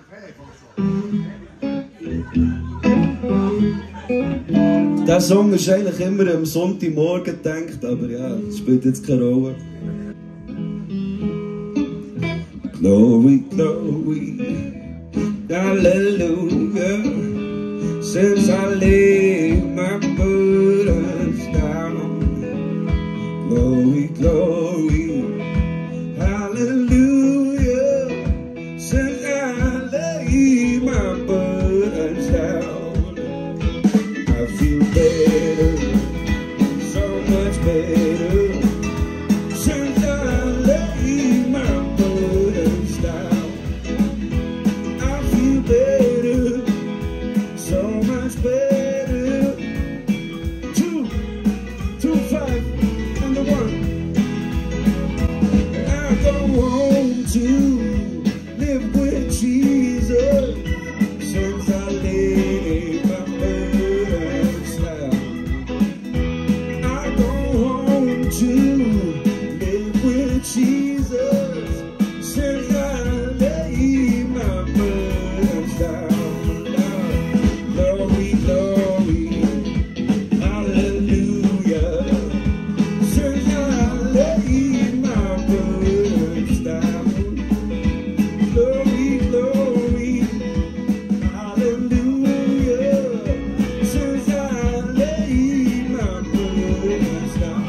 Der Song ist eigentlich immer am Sonntagmorgen gedacht, aber ja, das spielt jetzt keine Rolle. Glory, glory, hallelujah, since I laid my burdens down. Glory, glory, hallelujah, since I laid my burdens down. I feel better, so much better, since I laid my burdens down. I feel better, so much better. 2, 2, 5, and the 1. I go home to live with Jesus, since I laid my burdens down. I go home to live with Jesus, since I laid my burdens down. Glory, glory, hallelujah, since I laid my burdens down. Glory, glory, hallelujah, since I laid my burdens down.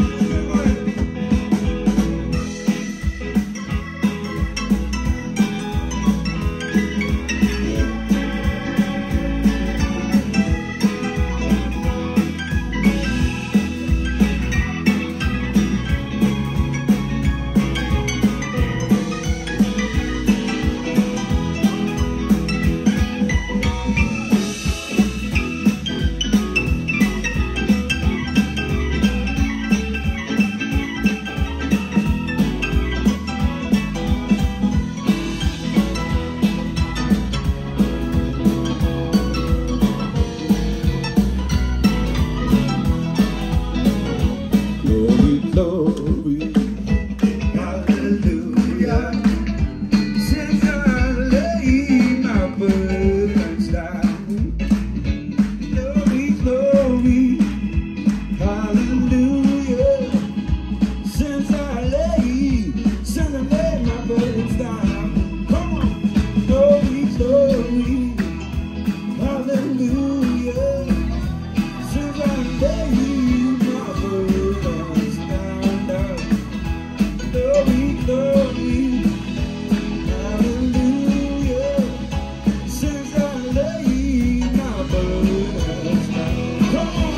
Glory, glory, hallelujah, since I laid my burdens down. Glory, glory, hallelujah, since I laid my burdens down. Come on, glory, glory, hallelujah, since I laid my burdens down. Glory, glory, hallelujah, since I laid my burdens down. Come on,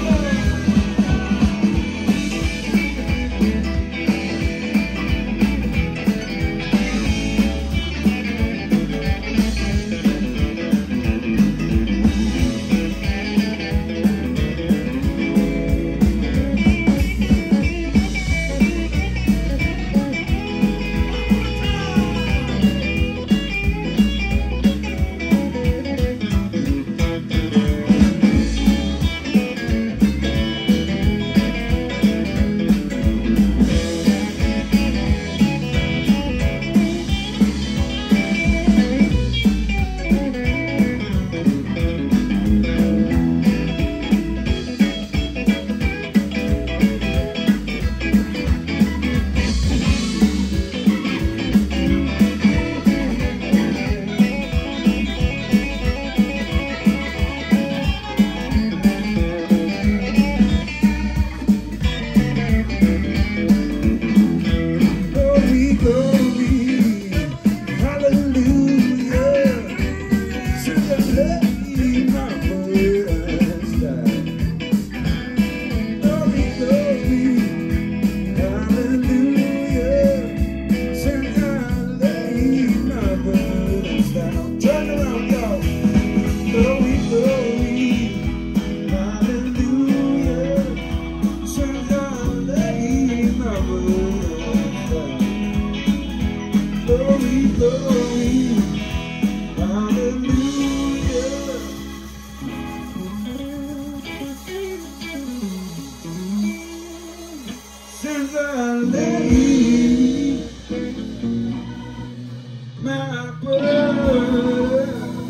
my brother.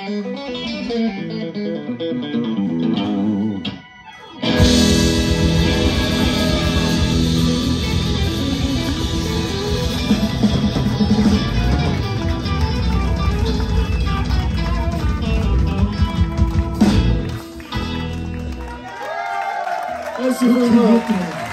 Спасибо.